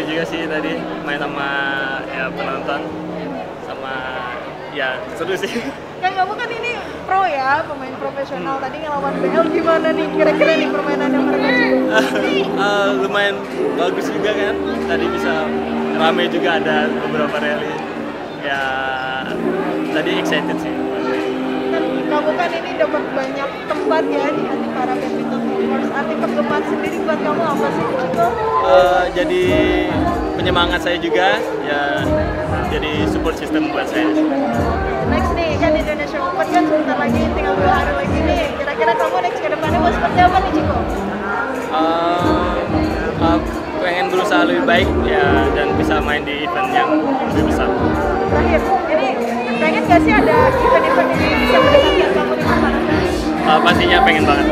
seru juga sih tadi main sama ya penonton, sama ya seru sih. Kan kamu kan ini pro ya, pemain profesional. Tadi ngelawan BL gimana nih kira-kira nih permainannya mereka juga? Lumayan bagus juga kan, tadi bisa rame juga, ada beberapa rally ya, tadi excited sih. Kan kamu kan ini dapat banyak tempat ya di hati para badminton lovers. Arti pertemuan sendiri buat kamu apa sih, Ciko? Jadi penyemangat saya juga ya, jadi support system buat saya. Next nih kan Indonesia Open kan sebentar lagi, tinggal 2 hari lagi nih. Kira-kira kamu next ke depannya mau seperti apa nih, Ciko? Pengen berusaha lebih baik ya, dan bisa main di event yang lebih besar. Terakhir, ini pengen gak sih ada event-event yang bisa mendekatkan kamu dengan para fans? Pastinya pengen banget.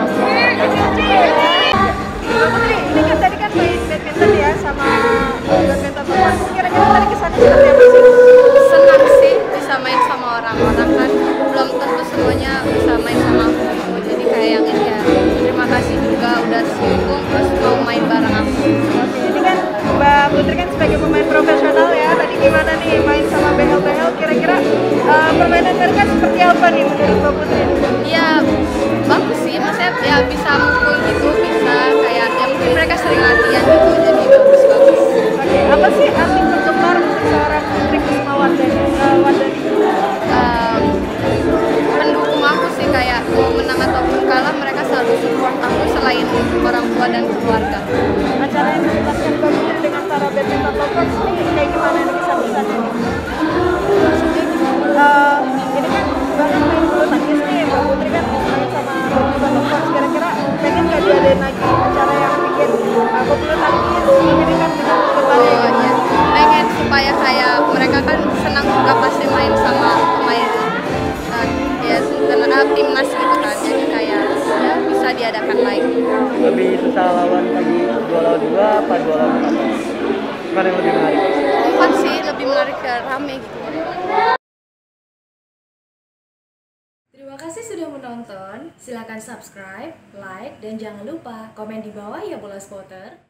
Mbak Putri, ini kan tadi kan main badminton ya sama badminton lovers. Kira-kira tadi kesannya seperti apa sih? Senang sih bisa main sama orang-orang, kan belum tentu semuanya bisa main sama aku, jadi kayak yang ini ya, terima kasih juga udah dukung terus mau main bareng aku. Oke, ini kan Mbak Putri kan sebagai pemain profesional ya, tadi gimana nih main sama BL-BL, kira-kira permainan mereka seperti apa nih menurut Mbak Putri? Ya bagus sih, maksudnya ya bisa mukul gitu, bisa kayak ya mungkin mereka sering latihan gitu, jadi bagus-bagus. Oke, apa sih arti penggemar seorang Putri Kusumawardhani? Pendukung aku sih, kayak mau menang ataupun kalah mereka selalu support aku selain orang tua dan keluarga. Acara yang dilakukan Mbak Putri dengan para badminton lovers ini kayak gimana nih kesan-kesannya nih? Maksudnya ini kan bahkan main bulu tangkis nih, Mbak Putri kan main sama badminton lovers, kira-kira pengen gak diadain lagi acara yang bikin bulu tangkis ini kan dengan penggemarnya gitu? Ya, pengen supaya kayak mereka kan senang juga pasti main sama pemain ya timnas gitu kan, jadi kayak ya bisa diadakan lagi. Lebih susah lawan lagi 2 lawan 2 apa 2 lawan 4? Mana yang lebih menarik? 4 sih lebih menarik, ke rame gitu. Terima kasih sudah menonton. Silakan subscribe, like, dan jangan lupa komen di bawah ya bola spotter.